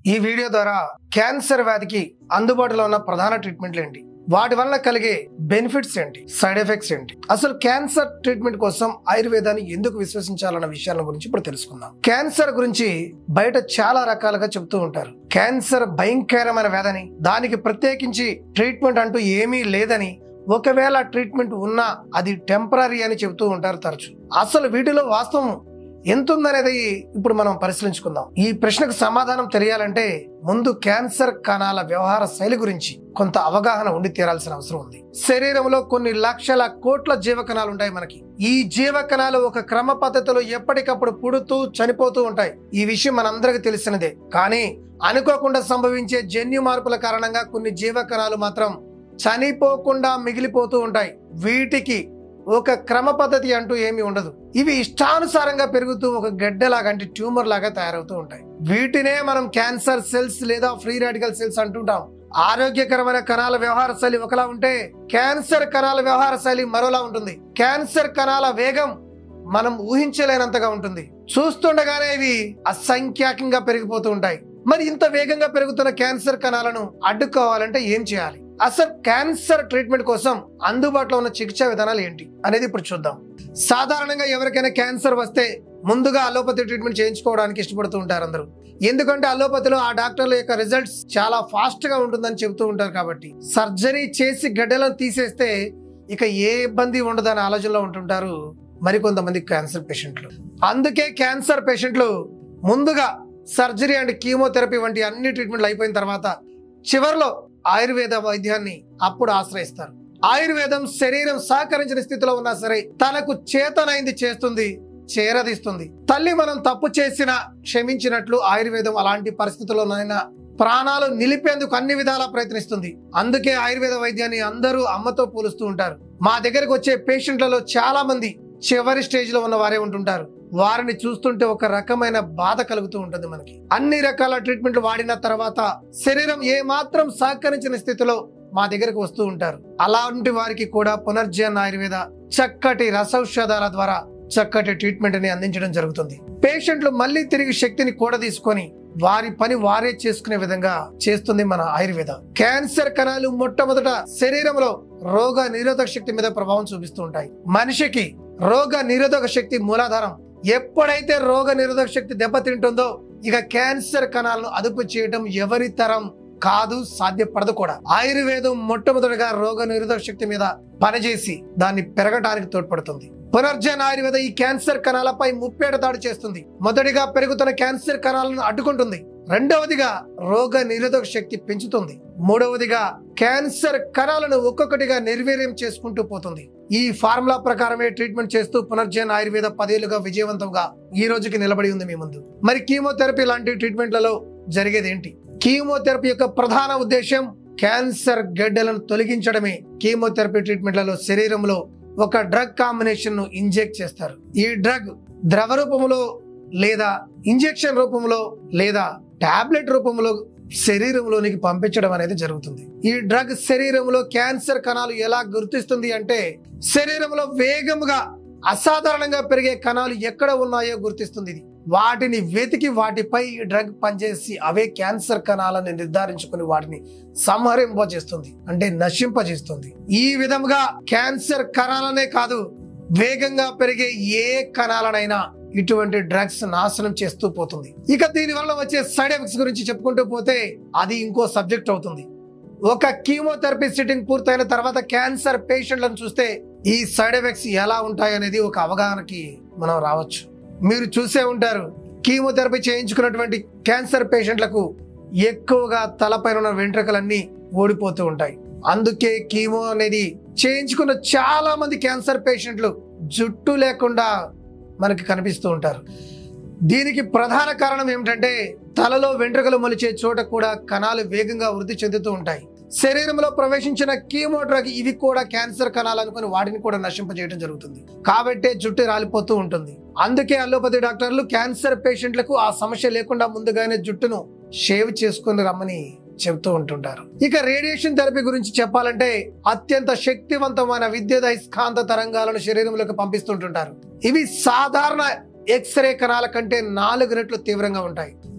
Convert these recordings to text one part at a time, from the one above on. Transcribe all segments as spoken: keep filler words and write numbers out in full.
ఈ వీడియో ద్వారా క్యాన్సర్ వ్యాధికి అందుబాటులో ఉన్న ప్రధాన ట్రీట్మెంట్లు ఏంటి, వాటి వల్ల కలిగే బెనిఫిట్స్ ఏంటి, సైడ్ ఎఫెక్ట్స్ ఏంటి, అసలు క్యాన్సర్ ట్రీట్మెంట్ కోసం ఆయుర్వేదాన్ని ఎందుకు విశ్వసించాలన్న విషయాల గురించి ఇప్పుడు తెలుసుకుందాం. క్యాన్సర్ గురించి బయట చాలా రకాలుగా చెప్తూ ఉంటారు. క్యాన్సర్ భయంకరమైన వ్యాధని, దానికి ప్రత్యేకించి ట్రీట్మెంట్ అంటూ ఏమీ లేదని, ఒకవేళ ట్రీట్మెంట్ ఉన్నా అది టెంపరీ అని చెబుతూ ఉంటారు తరచు. అసలు వీటిలో వాస్తవం ఎంత ఉందనేది ఇప్పుడు మనం పరిశీలించుకుందాం. ఈ ప్రశ్నకు సమాధానం తెలియాలంటే ముందు క్యాన్సర్ కణాల వ్యవహార శైలి గురించి కొంత అవగాహన ఉండి తీరాల్సిన అవసరం ఉంది. శరీరంలో కొన్ని లక్షల కోట్ల జీవకణాలు ఉంటాయి మనకి. ఈ జీవకణాలు ఒక క్రమ పద్ధతిలో ఎప్పటికప్పుడు పుడుతూ చనిపోతూ ఉంటాయి. ఈ విషయం మనందరికీ తెలిసినదే. కానీ అనుకోకుండా సంభవించే జన్యు మార్పుల కారణంగా కొన్ని జీవకణాలు మాత్రం చనిపోకుండా మిగిలిపోతూ ఉంటాయి. వీటికి ఒక క్రమ పద్ధతి అంటూ ఏమీ ఉండదు. ఇవి ఇష్టానుసారంగా పెరుగుతూ ఒక గడ్డలాగా అంటే ట్యూమర్ లాగా తయారవుతూ ఉంటాయి. వీటినే మనం క్యాన్సర్ సెల్స్ లేదా ఫ్రీ రాడికల్ సెల్స్ అంటుంటాం. ఆరోగ్యకరమైన కణాల వ్యవహార శైలి ఒకలా ఉంటే క్యాన్సర్ కణాల వ్యవహార శైలి మరోలా ఉంటుంది. క్యాన్సర్ కణాల వేగం మనం ఊహించలేనంతగా ఉంటుంది. చూస్తుండగానే ఇవి అసంఖ్యాకంగా పెరిగిపోతూ ఉంటాయి. మరి ఇంత వేగంగా పెరుగుతున్న క్యాన్సర్ కణాలను అడ్డుకోవాలంటే ఏం చేయాలి? అసలు క్యాన్సర్ ట్రీట్మెంట్ కోసం అందుబాటులో ఉన్న చికిత్సా విధానాలు ఏంటి అనేది ఇప్పుడు చూద్దాం. సాధారణంగా ఎవరికైనా క్యాన్సర్ వస్తే ముందుగా అలోపతి ట్రీట్మెంట్ చేయించుకోవడానికి ఇష్టపడుతూ ఉంటారు అందరూ. ఎందుకంటే అలోపతిలో ఆ డాక్టర్ల యొక్క రిజల్ట్స్ చాలా ఫాస్ట్ గా ఉంటుందని చెబుతూ ఉంటారు. కాబట్టి సర్జరీ చేసి గడ్డలను తీసేస్తే ఇక ఏ ఇబ్బంది ఉండదనే ఆలోచనలో ఉంటుంటారు మరికొంతమంది క్యాన్సర్ పేషెంట్లు. అందుకే క్యాన్సర్ పేషెంట్లు ముందుగా సర్జరీ అండ్ కీమోథెరపీ వంటి అన్ని ట్రీట్మెంట్లు అయిపోయిన తర్వాత చివరిలో ఆయుర్వేద వైద్యాన్ని అప్పుడు ఆశ్రయిస్తారు. ఆయుర్వేదం శరీరం సహకరించిన స్థితిలో ఉన్నా సరే తనకు చేతనైంది చేస్తుంది, చేరదీస్తుంది. తల్లి మనం తప్పు చేసినా క్షమించినట్లు ఆయుర్వేదం అలాంటి పరిస్థితుల్లోనైనా ప్రాణాలు నిలిపేందుకు అన్ని విధాలా ప్రయత్నిస్తుంది. అందుకే ఆయుర్వేద వైద్యాన్ని అందరూ అమ్మతో పోలుస్తూ ఉంటారు. మా దగ్గరకు వచ్చే పేషెంట్లలో చాలా మంది చివరి స్టేజ్ లో ఉన్న వారే ఉంటుంటారు. వారిని చూస్తుంటే ఒక రకమైన బాధ కలుగుతూ ఉంటుంది మనకి. అన్ని రకాల ట్రీట్మెంట్లు వాడిన తర్వాత శరీరం ఏ మాత్రం సహకరించిన స్థితిలో మా దగ్గరకు వస్తూ ఉంటారు. అలాంటి వారికి కూడా పునర్జన్ ఆయుర్వేద చక్కటి రసౌషధాల ద్వారా చక్కటి ట్రీట్మెంట్ ని అందించడం జరుగుతుంది. పేషెంట్లు మళ్ళీ తిరిగి శక్తిని కూడా తీసుకొని వారి పని వారే చేసుకునే విధంగా చేస్తుంది మన ఆయుర్వేద. క్యాన్సర్ కణాలు మొట్టమొదట శరీరంలో రోగ నిరోధక శక్తి మీద ప్రభావం చూపిస్తూ ఉంటాయి. మనిషికి రోగ నిరోధక శక్తి మూలాధారం. ఎప్పుడైతే రోగ నిరోధక శక్తి దెబ్బతింటుందో ఇక క్యాన్సర్ కణాలను అదుపు చేయడం ఎవరి తరం కాదు, సాధ్యపడదు కూడా. ఆయుర్వేదం మొట్టమొదటిగా రోగ నిరోధక శక్తి మీద పనిచేసి దాన్ని పెరగడానికి తోడ్పడుతుంది. పునర్జన్ ఆయుర్వేద ఈ క్యాన్సర్ కణాలపై ముప్పేట దాడి చేస్తుంది. మొదటిగా పెరుగుతున్న క్యాన్సర్ కణాలను అడ్డుకుంటుంది. రెండవదిగా రోగ నిరోధక శక్తి పెంచుతుంది. మూడవదిగా క్యాన్సర్ కణాలను ఒక్కొక్కటిగా నిర్వీర్యం చేసుకుంటూ పోతుంది. ఈ ఫార్ములా ప్రకారమే ట్రీట్మెంట్ చేస్తూ పునర్జన్ ఆయుర్వేద పదేళ్లుగా విజయవంతంగా ఈ రోజుకి నిలబడి ఉంది మీ ముందు. మరి కీమోథెరపీ లాంటి ట్రీట్మెంట్లలో జరిగేది ఏంటి? కీమోథెరపీ యొక్క ప్రధాన ఉద్దేశం క్యాన్సర్ గడ్డలను తొలగించడమే. కీమోథెరపీ ట్రీట్మెంట్లలో శరీరంలో ఒక డ్రగ్ కాంబినేషన్ ను ఇంజెక్ట్ చేస్తారు. ఈ డ్రగ్ ద్రవ రూపంలో లేదా ఇంజెక్షన్ రూపంలో లేదా టాబ్లెట్ రూపంలో శరీరంలోనికి పంపించడం అనేది జరుగుతుంది. ఈ డ్రగ్ శరీరంలో క్యాన్సర్ కణాలు ఎలా గుర్తిస్తుంది అంటే శరీరంలో వేగంగా అసాధారణంగా పెరిగే కణాలు ఎక్కడ ఉన్నాయో గుర్తిస్తుంది. ఇది వాటిని వెతికి వాటిపై డ్రగ్ పనిచేసి అవే క్యాన్సర్ కణాలను నిర్ధారించుకుని వాటిని సంహరింపజేస్తుంది, అంటే నశింపజేస్తుంది. ఈ విధంగా క్యాన్సర్ కణాలనే కాదు వేగంగా పెరిగే ఏ కణాలనైనా ఇటువంటి డ్రగ్స్ నాశనం చేస్తూ పోతుంది. ఇక దీని వల్ల వచ్చే సైడ్ ఎఫెక్ట్స్ గురించి చెప్పుకుంటూ పోతే అది ఇంకో సబ్జెక్ట్ అవుతుంది. ఒక కీమోథెరపీ సిట్టింగ్ పూర్తయిన తర్వాత క్యాన్సర్ పేషెంట్లను చూస్తే ఈ సైడ్ ఎఫెక్ట్స్ ఎలా ఉంటాయి అనేది ఒక అవగాహనకి మనం రావచ్చు. మీరు చూసే ఉంటారు, కీమోథెరపీ చేయించుకున్నటువంటి క్యాన్సర్ పేషెంట్లకు ఎక్కువగా తలపైన ఉన్న వెంట్రుకలన్నీ ఓడిపోతూ ఉంటాయి. అందుకే కీమో అనేది చేయించుకున్న చాలా మంది క్యాన్సర్ పేషెంట్లు జుట్టు లేకుండా మనకి కనిపిస్తూ ఉంటారు. దీనికి ప్రధాన కారణం ఏమిటంటే తలలో వెంట్రుకలు మొలిచే చోట కూడా కణాలు వేగంగా వృద్ధి చెందుతూ ఉంటాయి. శరీరంలో ప్రవేశించిన కీమో డ్రగ్ ఇవి కూడా క్యాన్సర్ కణాలు అనుకుని వాటిని కూడా నశింపజేయడం జరుగుతుంది. కాబట్టే జుట్టు రాలిపోతూ ఉంటుంది. అందుకే అలోపతి డాక్టర్లు క్యాన్సర్ పేషెంట్లకు ఆ సమస్య లేకుండా ముందుగానే జుట్టును షేవ్ చేసుకుని రమ్మని చెబుతూ ఉంటుంటారు. ఇక రేడియేషన్ థెరపీ గురించి చెప్పాలంటే అత్యంత శక్తివంతమైన విద్యుదయస్కాంత తరంగాలను శరీరంలోకి పంపిస్తుంటుంటారు. ఇవి సాధారణ ఎక్స్రే కణాల కంటే నాలుగు రెట్లు తీవ్రంగా ఉంటాయి.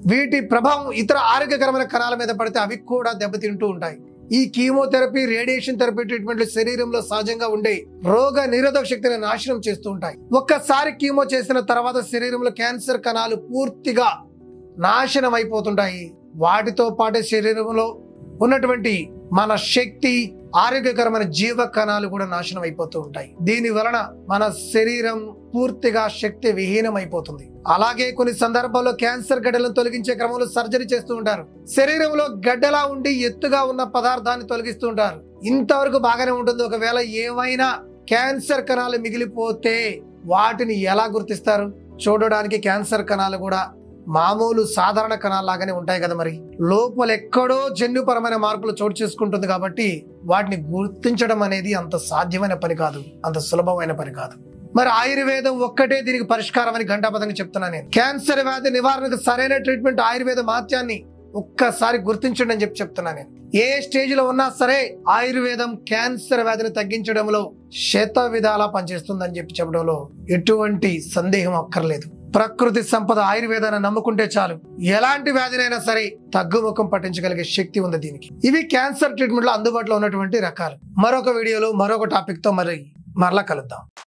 వీటి ప్రభావం ఇతర ఆరోగ్యకరమైన కణాల మీద పడితే అవి కూడా దెబ్బతింటూ ఉంటాయి. ఈ కీమోథెరపీ, రేడియేషన్ థెరపీ ట్రీట్మెంట్లు శరీరంలో సహజంగా ఉండే రోగ నిరోధక శక్తిని నాశనం చేస్తూ ఉంటాయి. ఒక్కసారి కీమో చేసిన తర్వాత శరీరంలో క్యాన్సర్ కణాలు పూర్తిగా నాశనం అయిపోతుంటాయి. వాటితో పాటు శరీరంలో ఉన్నటువంటి మన శక్తి, ఆరోగ్యకరమైన జీవ కణాలు కూడా నాశనం అయిపోతూ ఉంటాయి. దీని వలన మన శరీరం పూర్తిగా శక్తి విహీనం అయిపోతుంది. అలాగే కొన్ని సందర్భాల్లో క్యాన్సర్ గడ్డలను తొలగించే క్రమంలో సర్జరీ చేస్తూ ఉంటారు. శరీరంలో గడ్డలా ఉండి ఎత్తుగా ఉన్న పదార్థాన్ని తొలగిస్తూ ఉంటారు. ఇంతవరకు బాగానే ఉంటుంది. ఒకవేళ ఏమైనా క్యాన్సర్ కణాలు మిగిలిపోతే వాటిని ఎలా గుర్తిస్తారు? చూడడానికి క్యాన్సర్ కణాలు కూడా మామూలు సాధారణ కణాలాగానే ఉంటాయి కదా. మరి లోపల ఎక్కడో జన్యుపరమైన మార్పులు చోటు చేసుకుంటుంది కాబట్టి వాటిని గుర్తించడం అనేది అంత సాధ్యమైన పని కాదు, అంత సులభమైన పని కాదు. మరి ఆయుర్వేదం ఒక్కటే దీనికి పరిష్కారం అని ఘంటాపథంగా చెప్తున్నాను నేను. క్యాన్సర్ వ్యాధి నివారణకు సరైన ట్రీట్మెంట్ ఆయుర్వేద మహత్యాన్ని ఒక్కసారి గుర్తించండి అని చెప్పి చెప్తున్నాను నేను. ఏ స్టేజ్ లో ఉన్నా సరే ఆయుర్వేదం క్యాన్సర్ వ్యాధిని తగ్గించడంలో శత విధాలా పనిచేస్తుందని చెప్పి చెప్పడంలో ఎటువంటి సందేహం అక్కర్లేదు. ప్రకృతి సంపద ఆయుర్వేదాన్ని నమ్ముకుంటే చాలు, ఎలాంటి వ్యాధినైనా సరే తగ్గుముఖం పట్టించగలిగే శక్తి ఉంది దీనికి. ఇవి క్యాన్సర్ ట్రీట్మెంట్ లో అందుబాటులో ఉన్నటువంటి రకాలు. మరొక వీడియోలో మరొక టాపిక్ తో మరి మరలా కలుద్దాం.